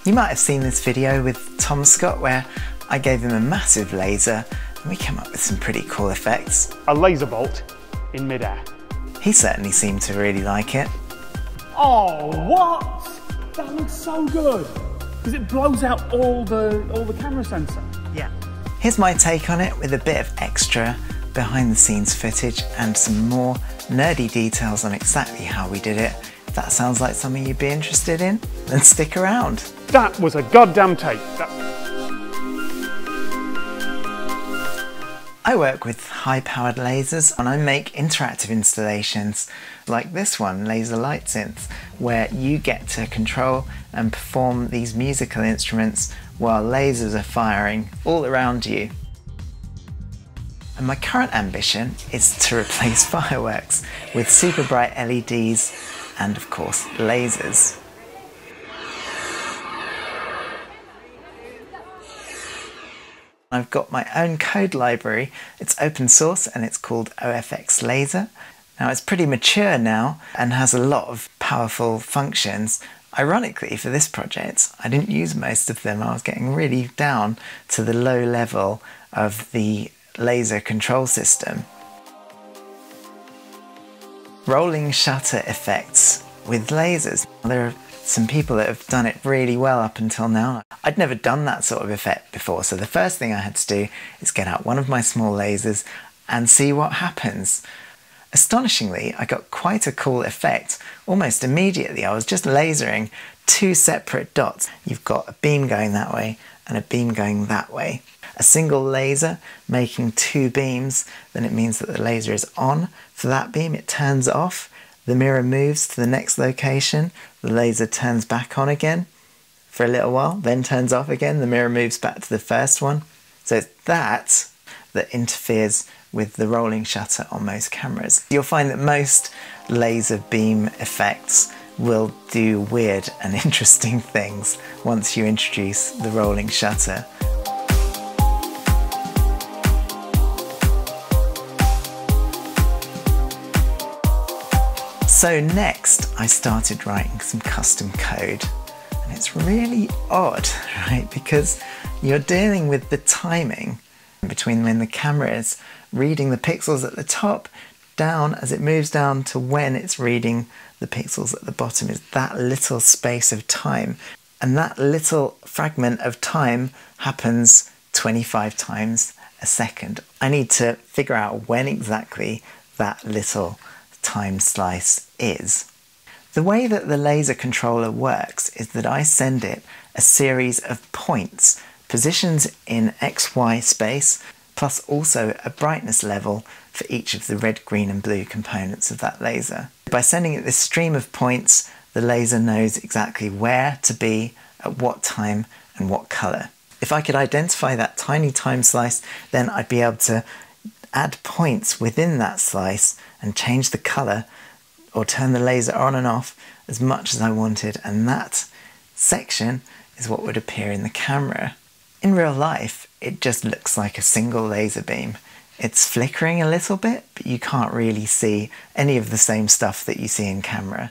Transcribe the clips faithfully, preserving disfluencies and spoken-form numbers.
You might have seen this video with Tom Scott where I gave him a massive laser and we came up with some pretty cool effects. A laser bolt in midair. He certainly seemed to really like it. Oh, what? That looks so good. Because it blows out all the, all the camera sensor. Yeah. Here's my take on it with a bit of extra behind the scenes footage and some more nerdy details on exactly how we did it. If that sounds like something you'd be interested in, then stick around. That was a goddamn take. That... I work with high-powered lasers and I make interactive installations like this one, Laser Light Synth, where you get to control and perform these musical instruments while lasers are firing all around you. And my current ambition is to replace fireworks with super bright L E Ds and, of course, lasers. I've got my own code library. It's open source and it's called O F X Laser. Now it's pretty mature now and has a lot of powerful functions. Ironically, for this project, I didn't use most of them. I was getting really down to the low level of the laser control system. Rolling shutter effects with lasers. There are some people that have done it really well up until now. I'd never done that sort of effect before, so the first thing I had to do is get out one of my small lasers and see what happens. Astonishingly, I got quite a cool effect almost immediately. I was just lasering two separate dots. You've got a beam going that way and a beam going that way. A single laser making two beams, then it means that the laser is on for that beam, it turns off, the mirror moves to the next location, the laser turns back on again for a little while, then turns off again, the mirror moves back to the first one. So it's that that interferes with the rolling shutter on most cameras. You'll find that most laser beam effects will do weird and interesting things once you introduce the rolling shutter. So next I started writing some custom code, and it's really odd, right? Because you're dealing with the timing between when the camera is reading the pixels at the top down as it moves down to when it's reading the pixels at the bottom is that little space of time. And that little fragment of time happens twenty-five times a second. I need to figure out when exactly that little time slice is. The way that the laser controller works is that I send it a series of points, positions in X Y space, plus also a brightness level for each of the red, green and blue components of that laser. By sending it this stream of points, the laser knows exactly where to be, at what time and what colour. If I could identify that tiny time slice, then I'd be able to add points within that slice and change the colour or turn the laser on and off as much as I wanted, and that section is what would appear in the camera. In real life, it just looks like a single laser beam. It's flickering a little bit, but you can't really see any of the same stuff that you see in camera.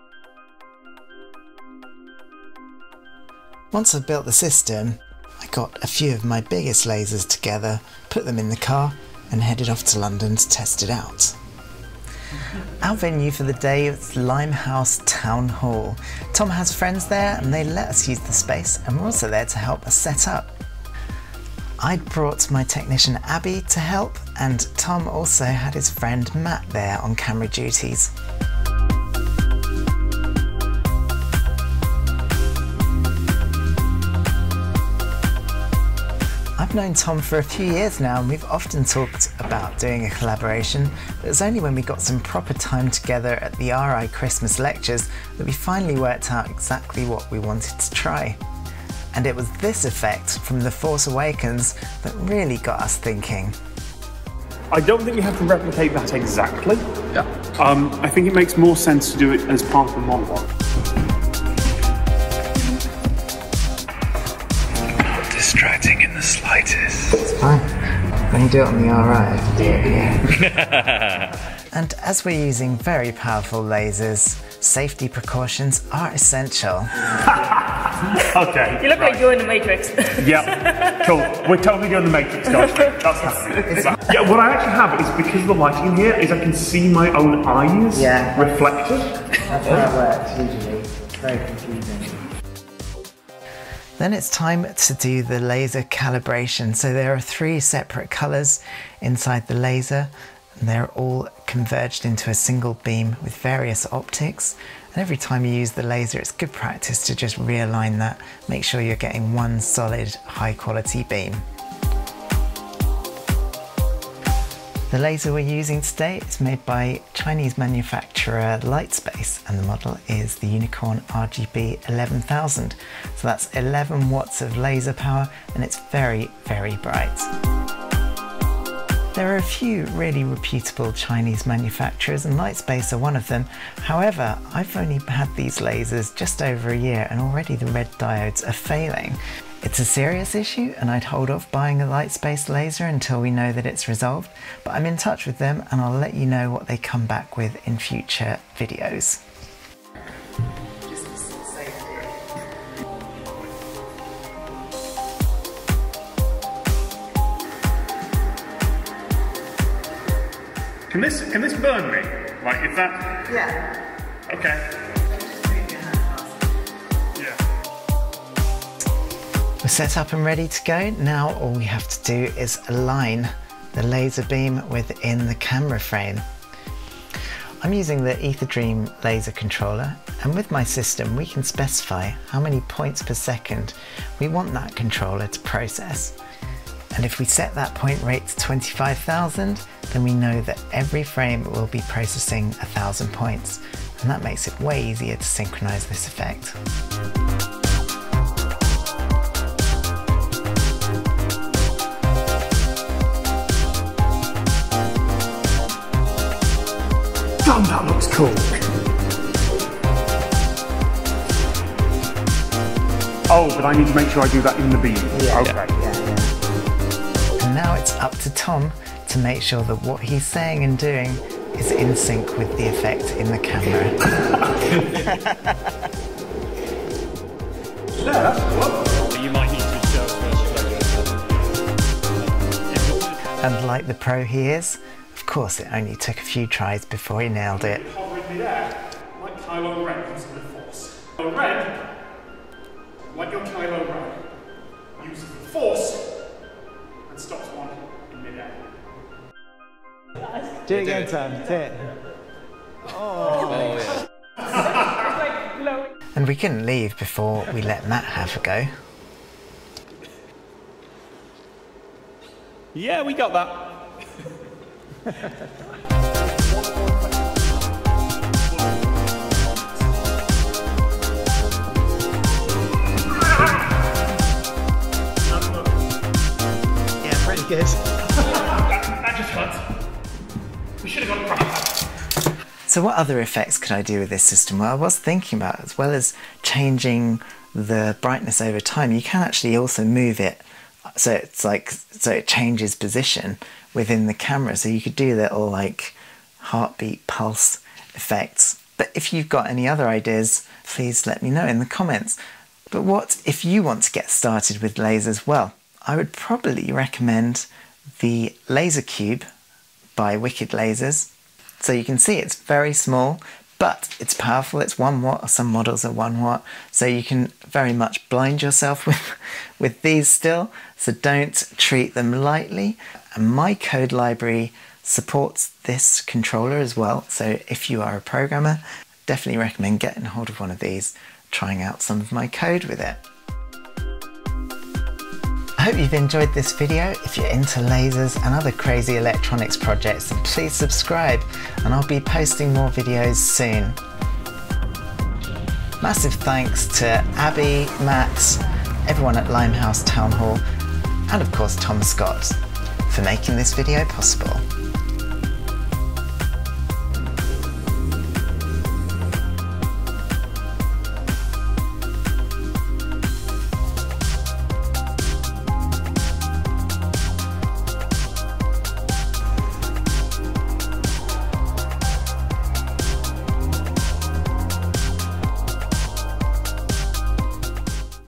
Once I've built the system, I got a few of my biggest lasers together, put them in the car, and headed off to London to test it out. Our venue for the day is Limehouse Town Hall. Tom has friends there and they let us use the space, and we're also there to help us set up. I'd brought my technician Abby to help, and Tom also had his friend Matt there on camera duties. I've known Tom for a few years now and we've often talked about doing a collaboration, but it was only when we got some proper time together at the R I Christmas lectures that we finally worked out exactly what we wanted to try. And it was this effect from The Force Awakens that really got us thinking. I don't think we have to replicate that exactly. Yeah. Um, I think it makes more sense to do it as part of a monologue. Distracting in the slightest. It's fine. When you do it on the R I, I can do it here. And as we're using very powerful lasers, safety precautions are essential. Okay. You look right. like you're in the Matrix. Yeah, cool. We're totally doing the Matrix, guys. That's happening. Yeah, what I actually have is, because of the lighting in here, is I can see my own eyes yeah. reflected. That's how it works usually. It's very confusing. Then it's time to do the laser calibration. So there are three separate colours inside the laser, and they're all converged into a single beam with various optics. And every time you use the laser, it's good practice to just realign that. Make sure you're getting one solid, high quality beam. The laser we're using today is made by Chinese manufacturer Lightspace, and the model is the Unicorn R G B eleven thousand. So that's eleven watts of laser power, and it's very, very bright. There are a few really reputable Chinese manufacturers, and Lightspace are one of them. However, I've only had these lasers just over a year, and already the red diodes are failing. It's a serious issue, and I'd hold off buying a Lightspace laser until we know that it's resolved, but I'm in touch with them and I'll let you know what they come back with in future videos. Can this can this burn me? Like, is that? Yeah. Okay. We're set up and ready to go. Now all we have to do is align the laser beam within the camera frame. I'm using the EtherDream laser controller, and with my system we can specify how many points per second we want that controller to process. And if we set that point rate to twenty-five thousand, then we know that every frame will be processing one thousand points, and that makes it way easier to synchronize this effect. Damn, that looks cool. Oh, but I need to make sure I do that in the beam. Yeah, okay. Yeah, yeah. And now it's up to Tom to make sure that what he's saying and doing is in sync with the effect in the camera. Yeah, that's cool. You might need to show first. And like the pro he is, of course it only took a few tries before he nailed it. Hovering midair, like Kylo Ren uses the Force. Kylo Ren, like your Kylo Ren, uses the Force and stops one in midair. Do it again, Tom. Do it. Oh, yeah. And we couldn't leave before we let Matt have a go. Yeah, we got that. Yeah, pretty good. that, that just hurt. We should have got a crash. So what other effects could I do with this system? Well, I was thinking about, as well as changing the brightness over time, you can actually also move it so it's like so it changes position within the camera. So you could do little like heartbeat pulse effects. But if you've got any other ideas, please let me know in the comments. But what if you want to get started with lasers? Well, I would probably recommend the Laser Cube by Wicked Lasers. So you can see it's very small, but it's powerful. It's one watt, or some models are one watt. So you can very much blind yourself with, with these still. So don't treat them lightly. And my code library supports this controller as well. So if you are a programmer, definitely recommend getting hold of one of these, trying out some of my code with it. I hope you've enjoyed this video. If you're into lasers and other crazy electronics projects, then please subscribe, and I'll be posting more videos soon. Massive thanks to Abby, Matt, everyone at Limehouse Town Hall, and of course Tom Scott for making this video possible.